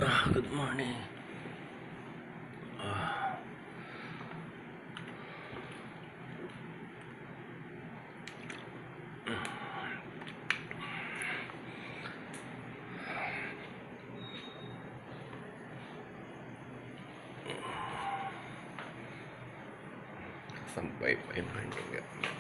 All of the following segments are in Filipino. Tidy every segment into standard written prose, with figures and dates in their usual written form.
Good morning. Ah, Sampay pa yung kanyang gamit.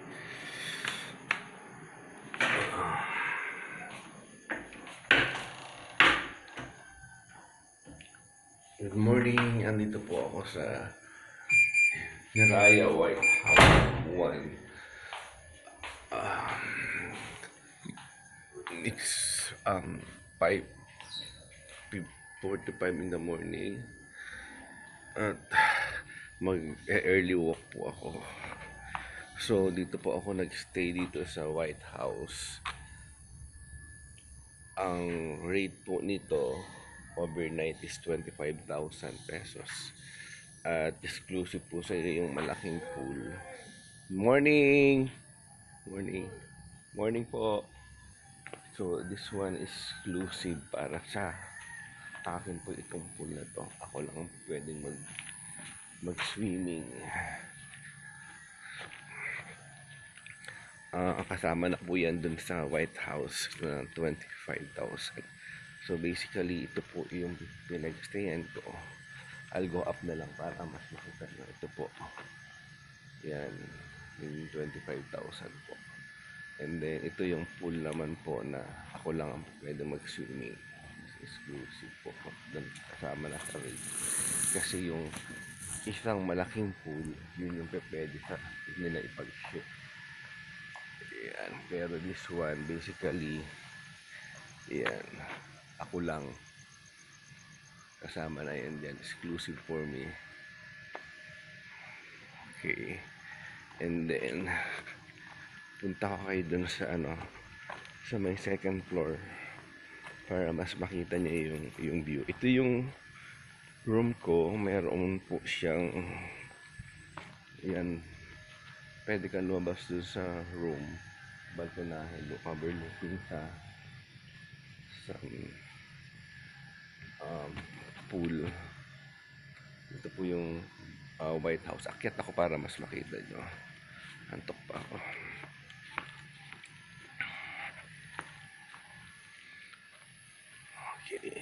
Good morning. Andito po ako sa Hiraya White House 1. It's 5:45 in the morning. At mag-early walk po ako. So, dito po ako nag-stay dito sa White House. Ang rate po nito overnight is 25,000 pesos. At exclusive po sa yung malaking pool. Morning! Morning! Morning po! So, this one is exclusive para sa akin po itong pool na to. Ako lang ang pwedeng mag-swimming. Kasama na po yan dun sa White House na 25,000. So basically ito po yung pinag-stayan ko. I'll go up na lang para mas makita na ito po. Yan, yung 25,000 po. And then ito yung pool naman po na ako lang ang pwede mag-swimming. Exclusive po. Dun kasama na sa rate. Kasi yung isang malaking pool, yun yung pwede sa nila ipag-ship. Yan. Pero this one, basically, yan, ako lang. Kasama na yan dyan. Exclusive for me. Okay. And then, punta ko kayo dun sa sa may second floor para mas makita niya yung view. Ito yung room ko. Mayroon po siyang yan. Pwede ka lumabas dun sa room. Balkonahin, overlooking sa pool. Ito po yung White House. Akyat ako para mas makita nyo. Antok pa ako. Okay.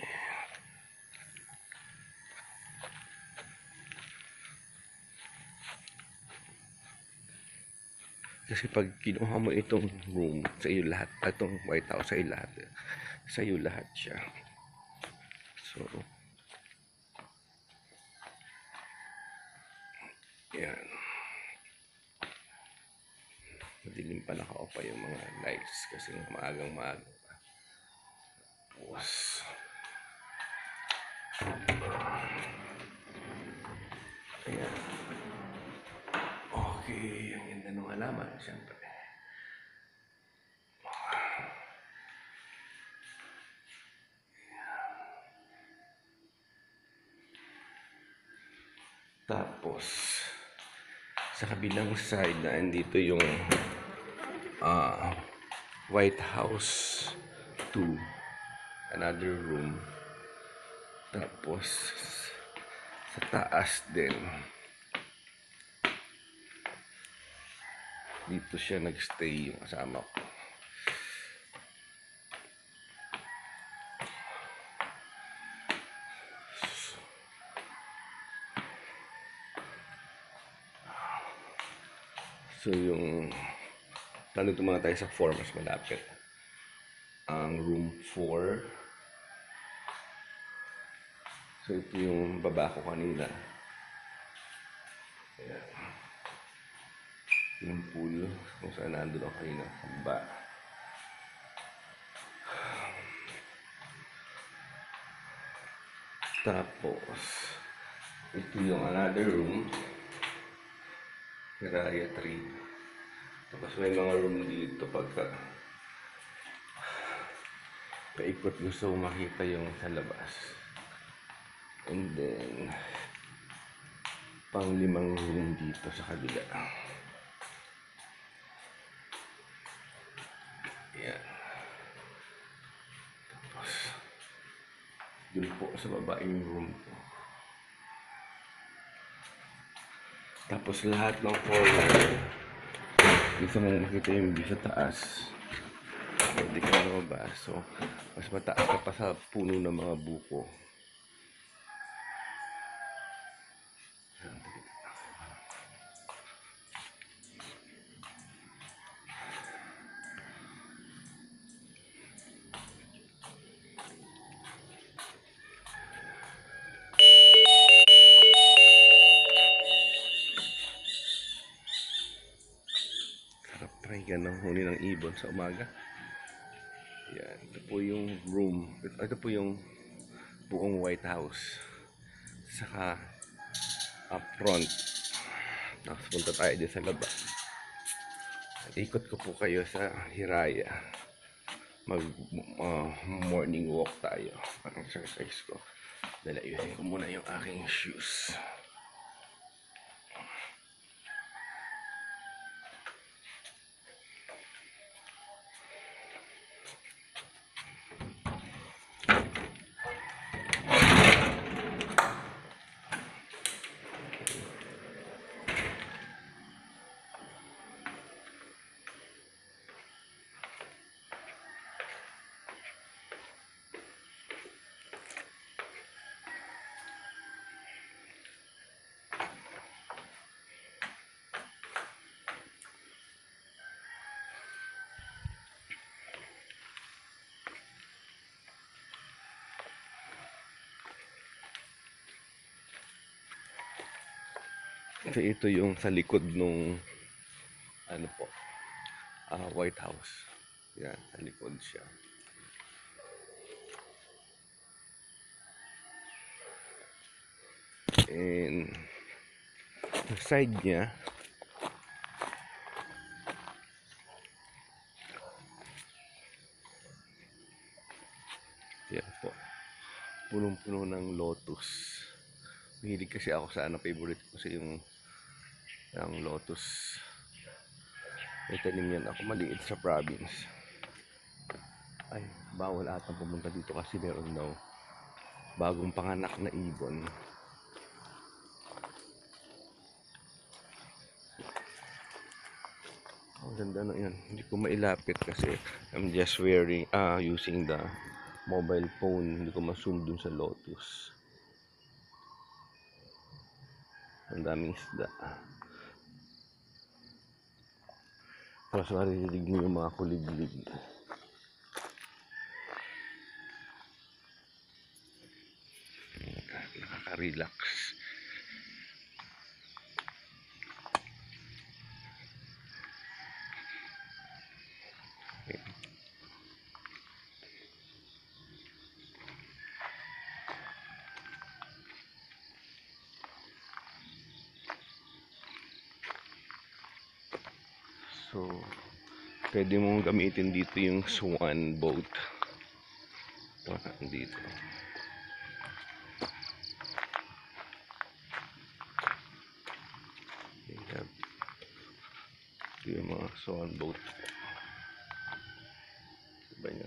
Kasi pag kinuha mo itong room, sa iyo lahat, itong White House, sa iyo lahat. Sa iyo lahat siya. So, yan. Madilim pa, naka-off pa yung mga lights kasi maagang maaga pa. Tapos, ayan. Okay, ang ganda ng halaman, siyempre. Tapos, sa kabilang side na andito yung White House 2, another room. Tapos, sa taas din, dito siya nagstay yung kasama ko. So yung nandito muna tayo sa 4, mas malapit. Ang room 4. So ito yung baba ko kanina. Ayan. Yung pool kung saan nandun ako kanina sa baba. Tapos ito yung another room, Hiraya 3. Tapos may mga room dito pagka paikot gusto makita yung sa labas. And then pang 5 room dito sa kabila. Yan. Tapos Yun po sa baba yung room ko. Tapos lahat ng corner, gusto mong makita yung view sa taas. Hindi ka na mababa. So, mas mataas ka pa sa puno ng mga buko. Sarap try ka ng huni ng ibon sa umaga. Yan, ito po yung room. Ito po yung buong White House. Saka up front. Tapos punta tayo dyan sa labas. Ikot ko po kayo sa Hiraya. Mag morning walk tayo. Ang exercise ko. Dalayusin ko muna yung aking shoes. Kasi ito yung sa likod nung ano po, White House. Yan, sa likod siya. And sa side niya, yan po, punong-puno ng lotus. Mahilig kasi ako sa favorite ko kasi yung lotus. May tanim yan ako maliit sa province. Ay, bawal atang pumunta dito kasi meron daw bagong panganak na ibon. Ang ganda na yan. Hindi ko mailapit kasi I'm just using the mobile phone. Hindi ko ma-zoom dun sa lotus. Ang daming isda. Tapos maririnig mo yung mga kuliglig. Nakaka-relax. So, pwede mong gamitin dito yung swan boat. Ito, dito. Ito yung mga swan boat. Diba nyo?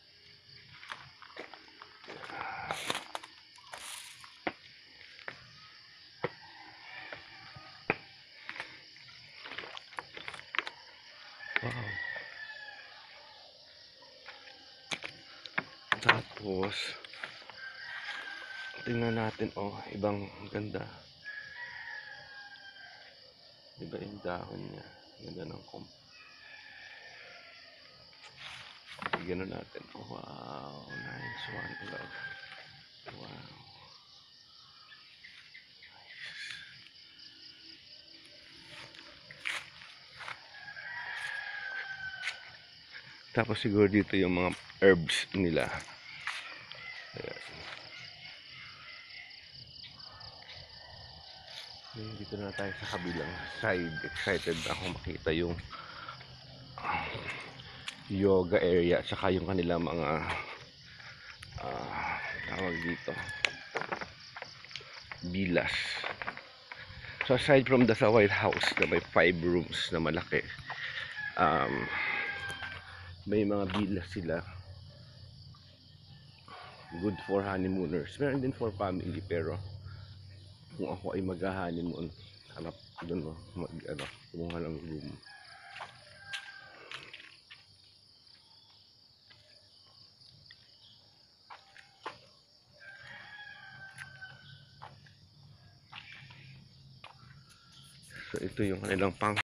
Wow. Tapos, tingnan natin, ibang ganda. Iba yung dahon niya. Ganda ng gano'n natin. Wow, nice one. Love. Wow. Tapos siguro dito yung mga herbs nila. Ayan. Dito na tayo sa kabilang side. Excited na ako makita yung yoga area at saka yung kanilang mga tawag dito, bilas. So aside from the sa White House na may 5 rooms na malaki, may mga bilas sila Good for honeymooners. Meron din for family, pero kung ako ay mag-honeymoon, hanap doon mo, kumuha ng room. So ito yung kanilang pang